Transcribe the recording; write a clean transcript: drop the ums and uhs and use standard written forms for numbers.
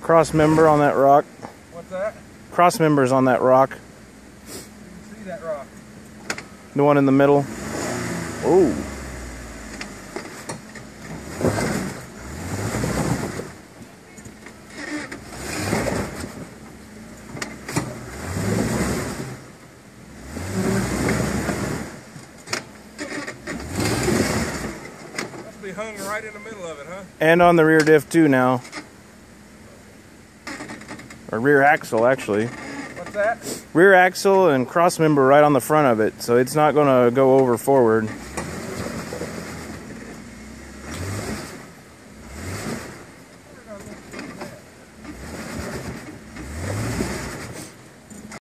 cross member on that rock. What's that? Cross members on that rock. You can see that rock. The one in the middle. Oh. Must be hung right in the middle of it, huh? And on the rear diff too now. Or rear axle, actually. What's that? Rear axle and cross member right on the front of it, so it's not going to go over forward.